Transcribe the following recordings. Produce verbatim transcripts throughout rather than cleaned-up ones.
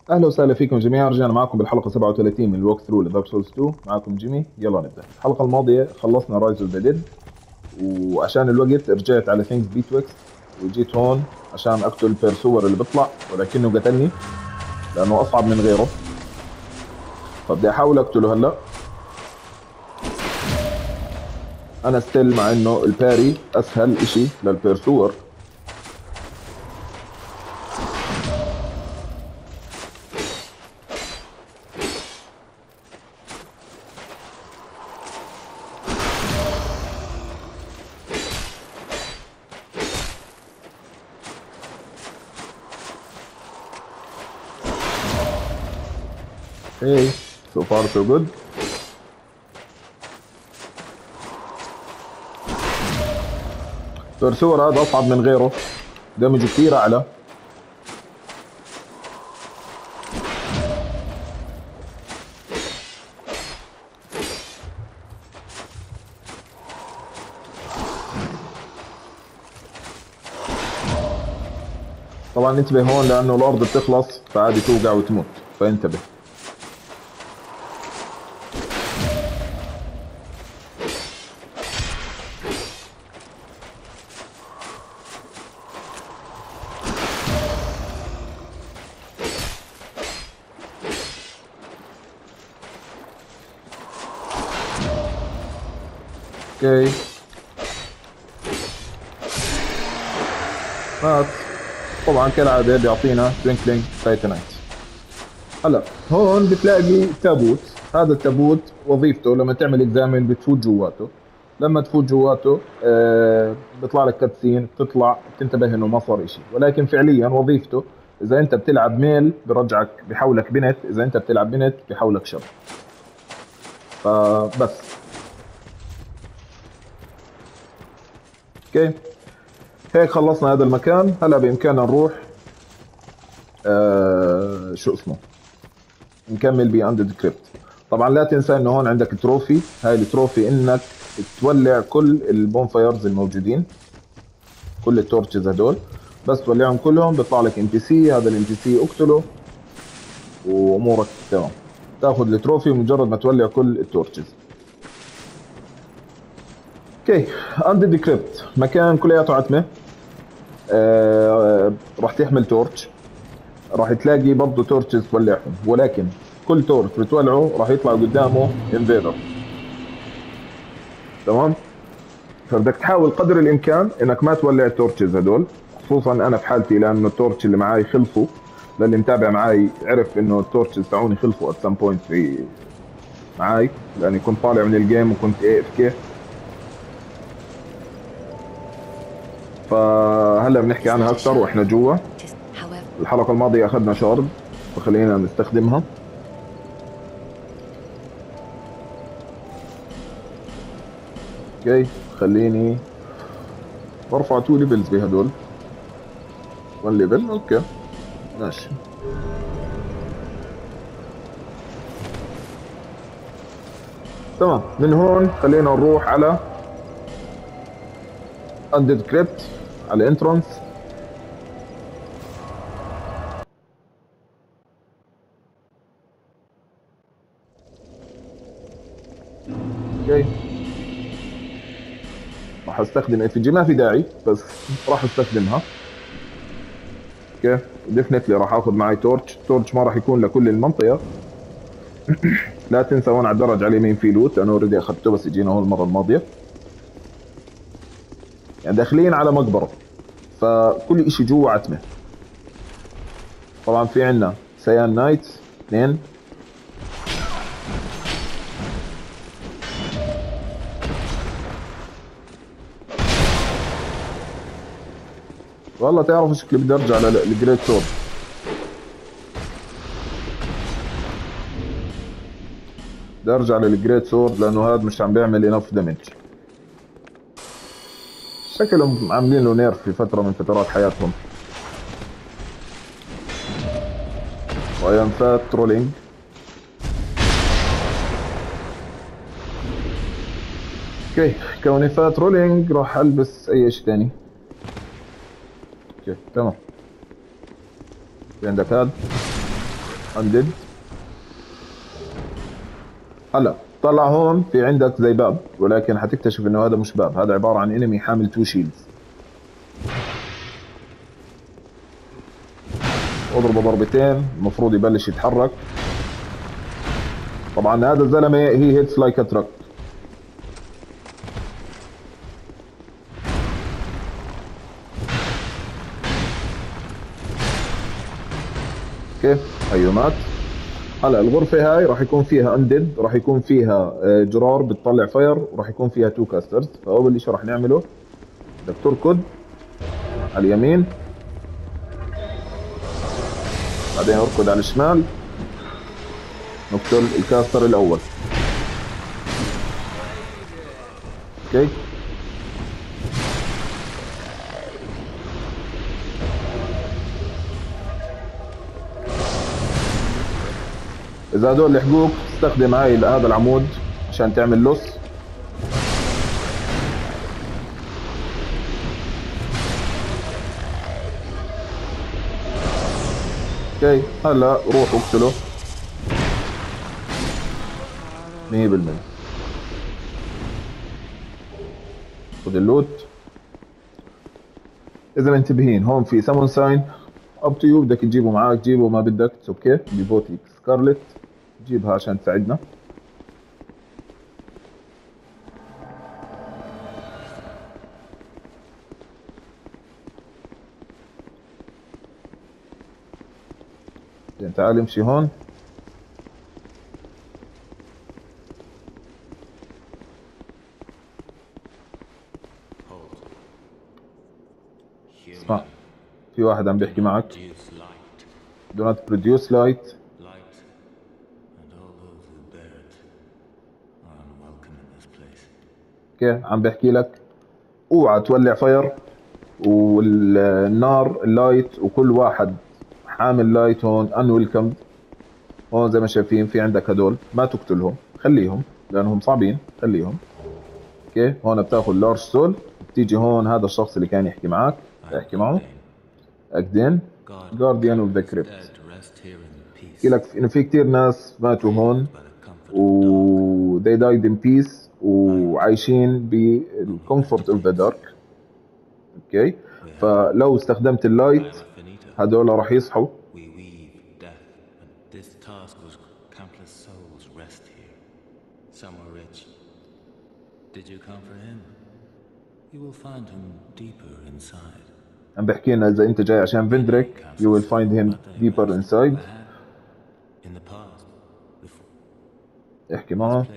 اهلا وسهلا فيكم جميعا. رجعنا معكم بالحلقه سبعة وثلاثين من الوك ثرو لدارك سولز تو. معكم جيمي. يلا نبدا. الحلقه الماضيه خلصنا رايز اوف ذا ديد، وعشان الوقت رجعت على ثينكس بيتويكس وجيت هون عشان اقتل بيرسور اللي بيطلع، ولكنه قتلني لانه اصعب من غيره، فبدي احاول اقتله هلا. انا ستيل مع انه الباري اسهل اشي للبيرسور. ايه، سو فار سو جود. بيرسور هذا اصعب من غيره، دمجه كثير اعلى. طبعا انتبه هون لانه الارض بتخلص فعادي توقع وتموت، فانتبه. اوكي، مات. طبعا كالعاده بيعطينا توينكلينج تايتانايت. هلا هون بتلاقي تابوت. هذا التابوت وظيفته لما تعمل اكزامن بتفوت جواته. لما تفوت جواته آه بيطلع لك كاتسين، بتطلع بتنتبه انه ما صار اشي، ولكن فعليا وظيفته اذا انت بتلعب ميل برجعك بحولك بنت، اذا انت بتلعب بنت بحولك شر. فبس. اوكي، هيك خلصنا هذا المكان. هلا بامكاننا نروح آه شو اسمه نكمل باندد كريبت. طبعا لا تنسى انه هون عندك تروفي. هاي التروفي انك تولع كل البونفايرز الموجودين، كل التورتشز هدول. بس تولعهم كلهم بيطلع لك ام بي سي، هذا الام بي سي اقتله وامورك تمام. تاخذ التروفي مجرد ما تولع كل التورتشز. اوكي، اندد كريبت مكان كلياته عتمه. آه راح تحمل تورتش، راح تلاقي برضه تورتشز تولعهم، ولكن كل تورت بتولعه راح يطلع قدامه انفيدر. تمام. فبدك تحاول قدر الامكان انك ما تولع التورتشز هدول، خصوصا انا في حالتي لانه التورتش اللي معي خلصوا. للي متابع معي عرف انه التورتشز تاعوني خلصوا ات سام بوينت في معي، لاني كنت طالع من الجيم وكنت اي اف كي. فهلا بنحكي عنها اكثر واحنا جوا. الحلقه الماضيه اخذنا شارد فخلينا نستخدمها. اوكي، خليني برفع تو ليفلز بهدول. واحد ليفل اوكي ماشي. تمام، من هون خلينا نروح على اندد كريبت، على انترانس. اوكي، راح استخدم اف جي، ما في داعي بس راح استخدمها. اوكي، ديفنتلي راح اخذ معي تورتش. تورتش ما راح يكون لكل المنطقه. لا تنسى هون على الدرج على اليمين في لوت، انا اوريدي اخذته بس اجينا هون المره الماضيه. يعني داخلين على مقبره، فكل اشي جوا عتمه. طبعا في عندنا سيان نايتس اثنين. والله تعرف شكلي بدي ارجع للجريت سورد. بدي ارجع للجريت سورد لانه هذا مش عم بيعمل انف دمج. شكلهم عاملين له نيرف في فتره من فترات حياتهم. وايام فات ترولينج. اوكي، كوني فات رولينج راح البس اي شيء ثاني. اوكي تمام. في عندك هذا. اندد. هلا طلع هون في عندك زي باب، ولكن حتكتشف انه هذا مش باب، هذا عبارة عن انمي حامل تو شيلدز. اضربه ضربتين المفروض يبلش يتحرك. طبعا هذا الزلمة هي هيتس لايك ا تراك. اوكي هيو مات. هلا الغرفة هاي راح يكون فيها اندد، راح يكون فيها جرار بتطلع فاير، وراح يكون فيها تو كاسترز. فاول شيء راح نعمله بدك تركض على اليمين، بعدين اركض على الشمال، نقتل الكاستر الاول. اوكي اذا هدول لحقوك استخدم هاي هذا العمود عشان تعمل لص. اوكي هلا روح اقتله مية بالمية. خذ اللوت. اذا منتبهين هون في سامون ساين اب تو يو، بدك تجيبه معك جيبه، ما بدك اوكي. ديفوتي سكارلت جيبها عشان تساعدنا. تعال امشي هون. اسمع في واحد عم بيحكي معك. Do not produce light. اوكي عم بحكي لك اوعى تولع فاير، والنار اللايت وكل واحد حامل لايت هون unwelcomed. هون زي ما شايفين في عندك هدول ما تقتلهم، خليهم لانهم صعبين، خليهم. اوكي هون بتاخذ لارج سول، بتيجي هون هذا الشخص اللي كان يحكي معك احكي معه. اكدين جارديان اوف ذا كريبت. بحكي لك انه في كثير ناس ماتوا هون و they died in peace وعايشين بالكومفورت اوف ذا دارك. اوكي فلو استخدمت اللايت هدول راح يصحوا. عم بحكي لنا اذا انت جاي عشان فيندريك you will find him deeper inside. احكي معه.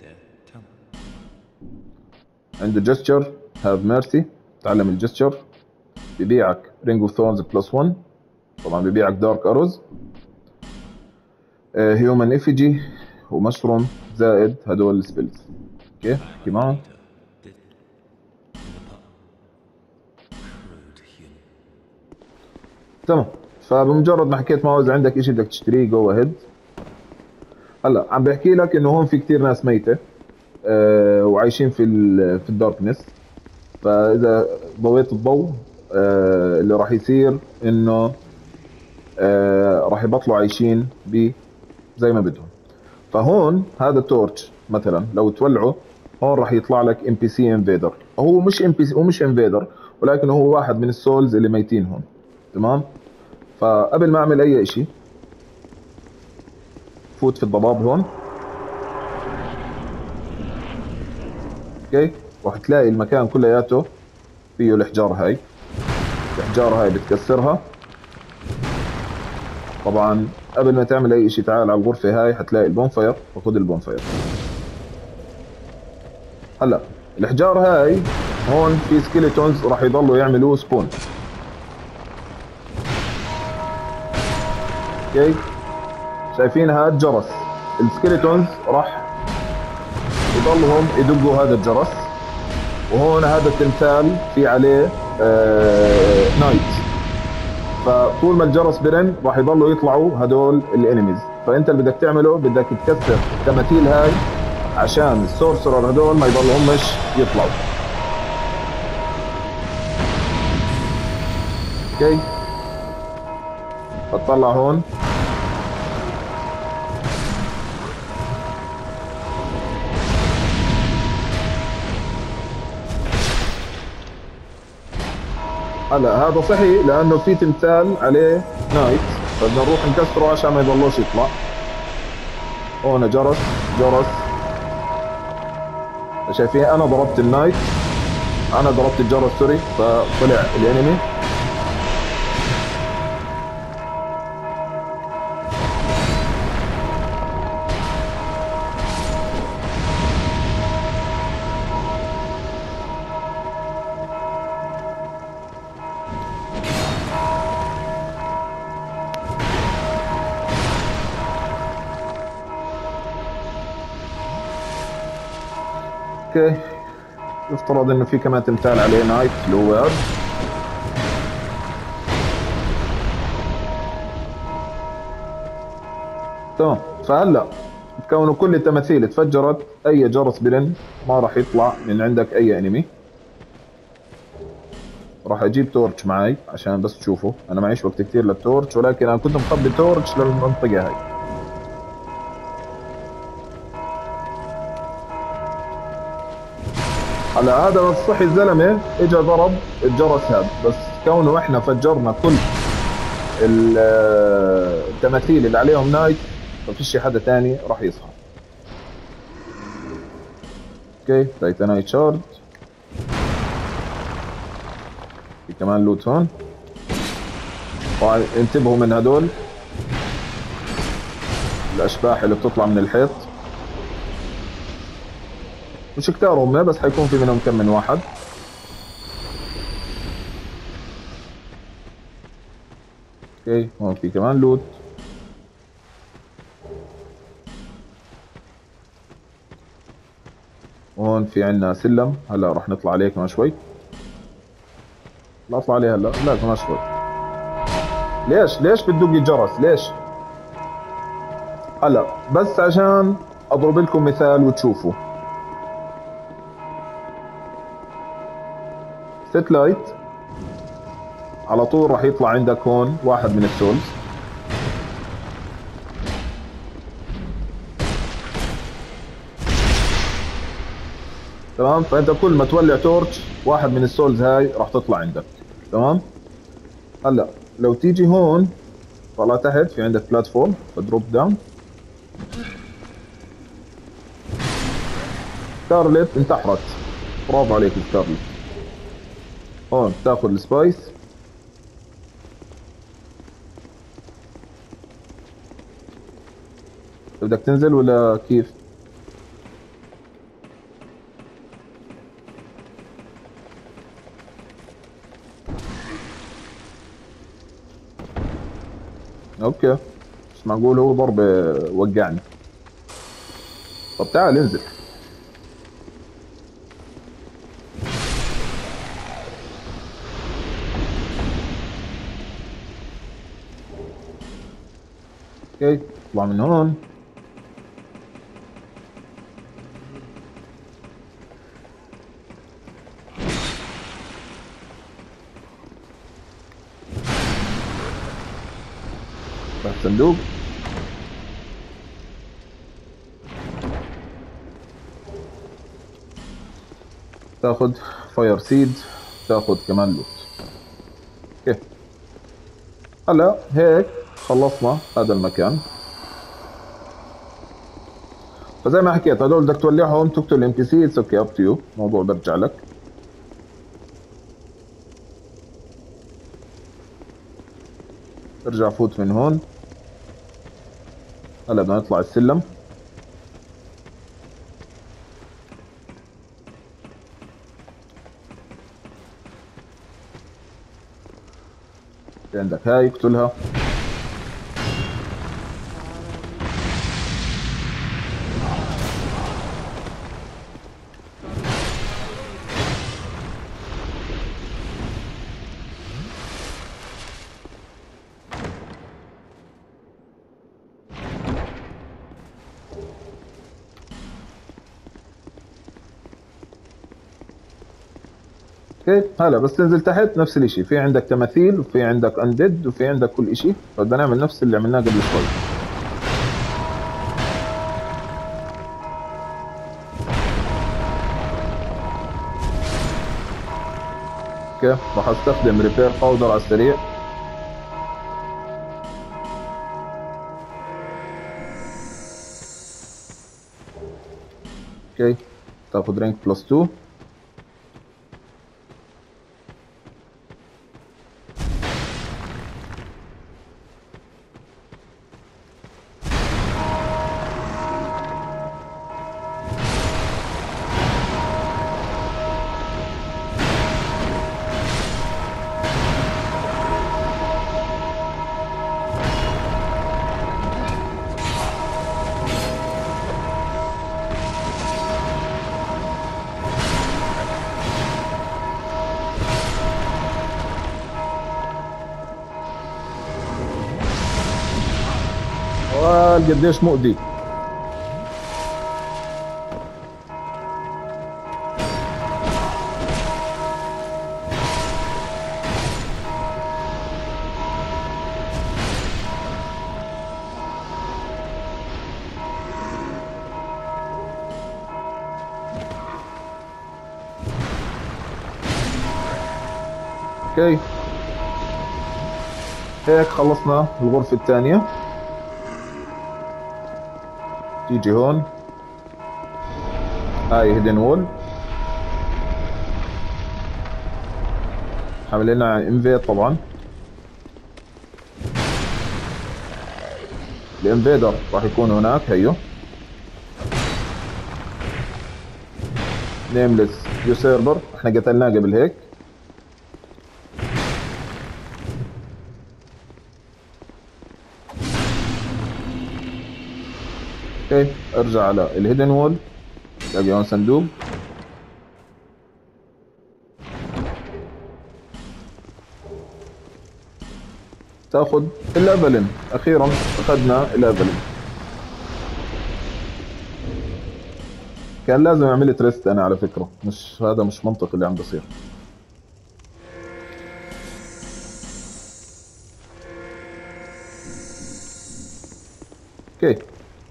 عنده gesture have mercy، تعلم الجستشر. ببيعك رينج اوف ثورنز بلس واحد، طبعا ببيعك دارك اروز، هيومن افيجي ومشروم زائد هدول السبيلز. اوكي احكي معه. تمام فبمجرد ما حكيت معه اذا عندك اشي بدك تشتريه جو اهيد. هلا عم بحكي لك انه هون في كثير ناس ميته أه وعايشين في في الداركنس. فاذا ضويت الضوء أه اللي راح يصير انه أه راح يبطلوا عايشين ب زي ما بدهم. فهون هذا تورتش مثلا لو تولعه هون راح يطلع لك ام بي سي انفيدر. هو مش ام بي سي، هو مش انفيدر، ولكن هو واحد من السولز اللي ميتين هون. تمام فقبل ما اعمل اي اشي فوت في الضباب هون. اوكي راح تلاقي المكان كلياته فيه الحجار هاي. الحجار هاي بتكسرها. طبعا قبل ما تعمل اي اشي تعال على الغرفة هاي حتلاقي البونفاير، فخذ البونفاير. هلا الحجار هاي هون في سكيلتونز راح يضلوا يعملوا سبون. اوكي شايفين هذا الجرس، السكيلتونز راح يضلهم يدقوا هذا الجرس. وهون هذا التمثال في عليه آه نايت، فطول ما الجرس برن راح يضلوا يطلعوا هدول الانيميز. فانت اللي بدك تعمله بدك تكسر التماثيل هاي عشان السورسرر هدول ما يضلوا همش يطلعوا. اوكي هتطلع هون هلا هذا صحي لانه في تمثال عليه نايت، بدنا نروح نكسره عشان ما يضلوش يطلع. هون جرس جرس، شايفين انا ضربت النايت، انا ضربت الجرس سوري، فطلع الانمي. اوكي، يفترض انه في كمان تمثال عليه نايت اللي هو ويرد. تمام، فهلا كونه كل التماثيل تفجرت، اي جرس برن ما راح يطلع من عندك اي انمي. راح اجيب تورش معي عشان بس تشوفوا، انا معيش وقت كثير للتورش، ولكن انا كنت مخبي تورش للمنطقة هاي. هلا هذا بس صحي الزلمة اجى ضرب الجرس هذا، بس كونه احنا فجرنا كل ال- التماثيل اللي عليهم نايت، ففيش حدا تاني راح يصحى. اوكي، تايتانايت شارد. في كمان لوت هون. طبعا انتبهوا من هدول الاشباح اللي بتطلع من الحيط، مش كتار هم، بس حيكون في منهم كم من واحد. اوكي، هون في كمان لوت. هون في عندنا سلم، هلا راح نطلع عليه كمان شوي. لا اطلع عليه هلا، لا كمان شوي. ليش ليش بتدق الجرس ليش؟ هلا بس عشان اضرب لكم مثال وتشوفوا. ست لايت على طول راح يطلع عندك هون واحد من السولز. تمام، فانت كل ما تولع تورش واحد من السولز هاي راح تطلع عندك. تمام، هلا لو تيجي هون طلع تحت، في عندك بلاتفورم دروب داون. سكارلت انتحرت، برافو عليك سكارلت. هون تاخذ السبايس. بدك تنزل ولا كيف؟ اوكي، مش معقول هو ضربة وقعني. طب تعال انزل. اوكي، اطلع من هون. تحت صندوق. تاخذ فاير سيد، تاخذ كمان لوت. اوكي، هلا هيك خلصنا هذا المكان. فزي ما حكيت هدول بدك تولعهم تقتل الام بي سي، اتس اوكي اب تو يو، موضوع برجع لك. ارجع فوت من هون. هلا بدنا نطلع السلم. في عندك هاي اقتلها. اوكي، هلا بس تنزل تحت نفس الاشي، في عندك تماثيل وفي عندك انديد وفي عندك كل اشي، فبدنا نعمل نفس اللي عملناه قبل شوي. اوكي راح استخدم ريبير باودر على السريع. اوكي تاخذ رينك بلس اتنين. قديش مؤذي. اوكي هيك خلصنا الغرفة الثانية. تيجي هون هاي هيدن وول، عامل لنا انفيد. طبعا الانفيدر راح يكون هناك. هيو نيمليس يو سيرفر، احنا قتلناه قبل هيك. اوكي ارجع على الهيدن وول، تلاقي هون صندوق. تاخذ الليفلين. اخيرا اخذنا الليفلين. كان لازم عملت ريست انا على فكره، مش هذا مش منطق اللي عم بصير. اوكي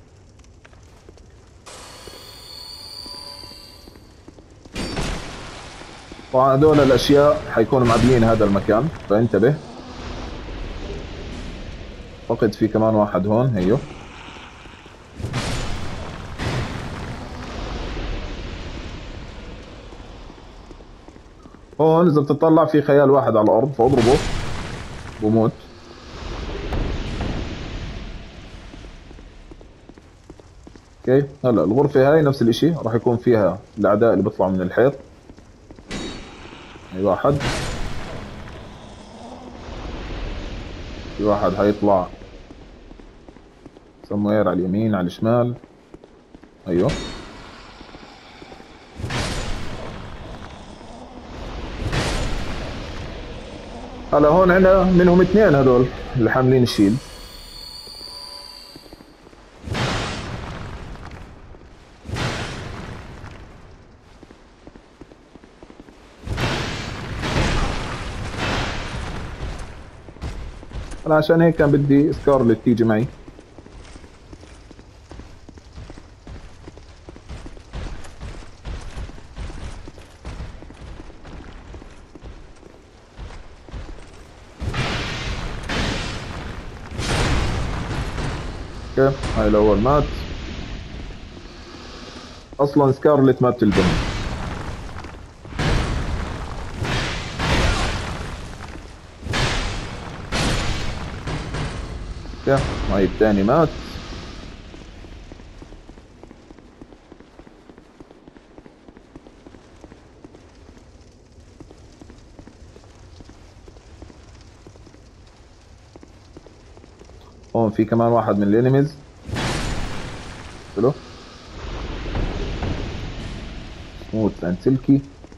طبعا هذول الاشياء حيكونوا معبيين هذا المكان، فانتبه. فقد في كمان واحد هون. هيو هون اذا بتطلع في خيال واحد على الارض، فاضربه بموت. اوكي هلا الغرفة هاي نفس الاشي، راح يكون فيها الاعداء اللي بيطلعوا من الحيط. هي واحد في واحد حيطلع سموير على اليمين على الشمال. ايوه هلا هون عندنا منهم اثنين هذول اللي حاملين الشيلد. انا عشان هيك كان بدي سكارلت تيجي معي. اوكي هاي الاول مات. اصلا سكارلت ما بتلدم. اوكي هاي الثاني مات. هون في كمان واحد من الانيميز. حلو سموث اند سلكي.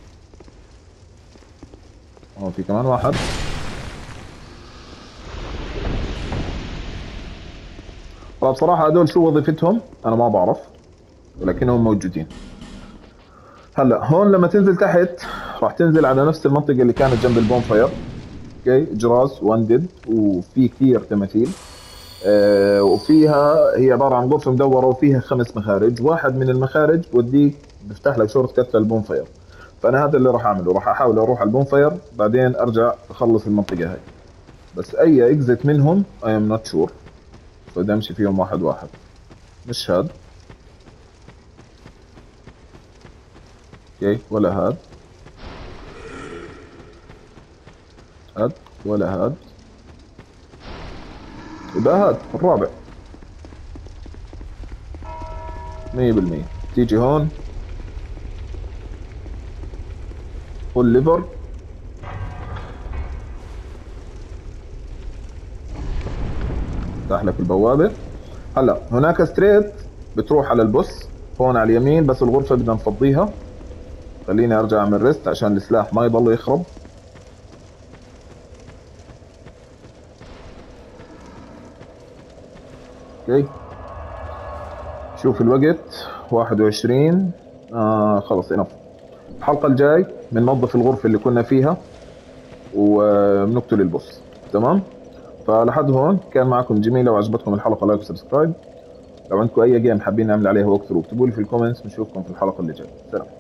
هون في كمان واحد. بصراحة هدول شو وظيفتهم انا ما بعرف، ولكنهم موجودين. هلا هون لما تنزل تحت راح تنزل على نفس المنطقة اللي كانت جنب البون فاير. اوكي جراس واندد وفي كثير تماثيل. آه وفيها هي عبارة عن غرفة مدورة وفيها خمس مخارج. واحد من المخارج بوديك بفتح لك شورت كت للبون فاير. فانا هذا اللي راح اعمله، راح احاول اروح على البونفاير بعدين ارجع اخلص المنطقه هاي. بس اي اكزت منهم اي ام نوت شور، فبدي امشي فيهم واحد واحد. مش هاد، اوكي، ولا هاد، هاد ولا هاد، يبقى هاد الرابع مية بالمية. تيجي هون فول ليفر، افتح لك البوابه. هلا هناك ستريت بتروح على البوس هون على اليمين، بس الغرفه بدنا نفضيها. خليني ارجع اعمل ريست عشان السلاح ما يضل يخرب. اوكي، شوف الوقت واحد وعشرين. آه خلص انف. الحلقه الجاي بننظف الغرفه اللي كنا فيها وبنقتل البوس. تمام. فلحد هون كان معكم جيمي. لو عجبتكم الحلقه لايك وسبسكرايب. لو عندكم اي جيم حابين نعمل عليها وقت ثرو اكتبوا لي في الكومنتس. بنشوفكم في الحلقه اللي جايه. سلام.